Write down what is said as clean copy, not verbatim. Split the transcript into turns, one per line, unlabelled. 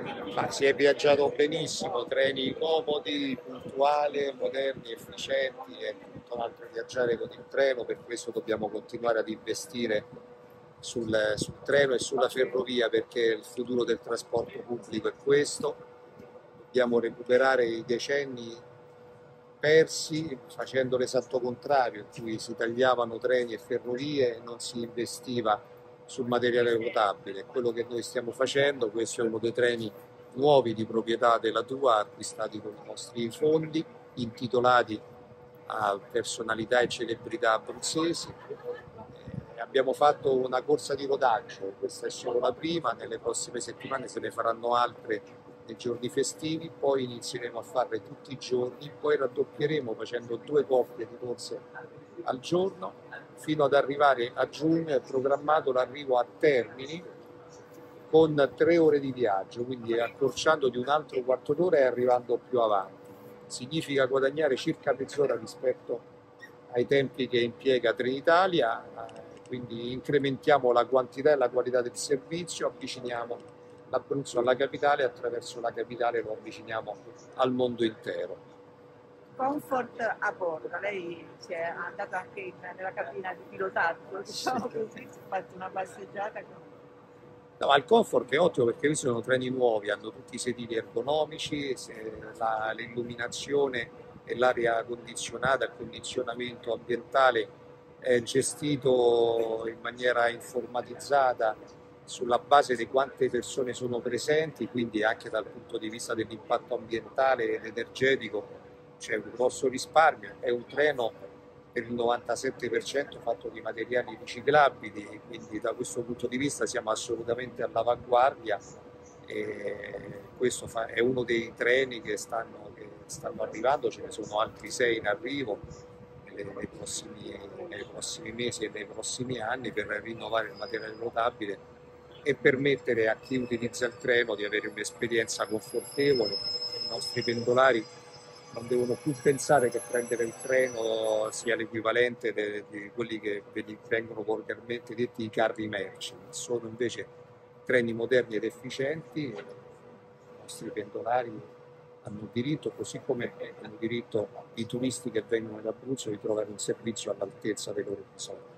Ma si è viaggiato benissimo, treni comodi, puntuali, moderni, efficienti, è tutto un altro viaggiare con il treno, per questo dobbiamo continuare ad investire sul treno e sulla ferrovia perché il futuro del trasporto pubblico è questo. Dobbiamo recuperare i decenni persi facendo l'esatto contrario, in cui si tagliavano treni e ferrovie e non si investiva sul materiale rotabile. Quello che noi stiamo facendo, questo è uno dei treni nuovi di proprietà della TUA, acquistati con i nostri fondi, intitolati a personalità e celebrità abruzzesi. Abbiamo fatto una corsa di rodaggio, questa è solo la prima, nelle prossime settimane se ne faranno altre nei giorni festivi, poi inizieremo a farle tutti i giorni, poi raddoppieremo facendo 2 coppie di corse al giorno, fino ad arrivare a giugno. È programmato l'arrivo a Termini con 3 ore di viaggio, quindi accorciando di un altro quarto d'ora e arrivando più avanti. Significa guadagnare circa mezz'ora rispetto ai tempi che impiega Trenitalia, quindi incrementiamo la quantità e la qualità del servizio, avviciniamo l'Abruzzo alla capitale e attraverso la capitale lo avviciniamo al mondo intero.
Comfort a bordo, lei si è andata anche nella cabina di pilotaggio, diciamo
Sì.
così, si è fatto una passeggiata con...
No, ma il comfort è ottimo perché questi sono treni nuovi, hanno tutti i sedili ergonomici, l'illuminazione e l'aria condizionata, il condizionamento ambientale è gestito in maniera informatizzata sulla base di quante persone sono presenti, quindi anche dal punto di vista dell'impatto ambientale ed energetico c'è un grosso risparmio. È un treno per il 97% fatto di materiali riciclabili, quindi da questo punto di vista siamo assolutamente all'avanguardia e questo è uno dei treni che stanno arrivando, ce ne sono altri 6 in arrivo nei prossimi mesi e nei prossimi anni per rinnovare il materiale rotabile e permettere a chi utilizza il treno di avere un'esperienza confortevole. I nostri pendolari non devono più pensare che prendere il treno sia l'equivalente di quelli che vengono volgarmente detti i carri merci. Sono invece treni moderni ed efficienti. I nostri pendolari hanno diritto, così come hanno diritto i turisti che vengono in Abruzzo, di trovare un servizio all'altezza dei loro bisogni.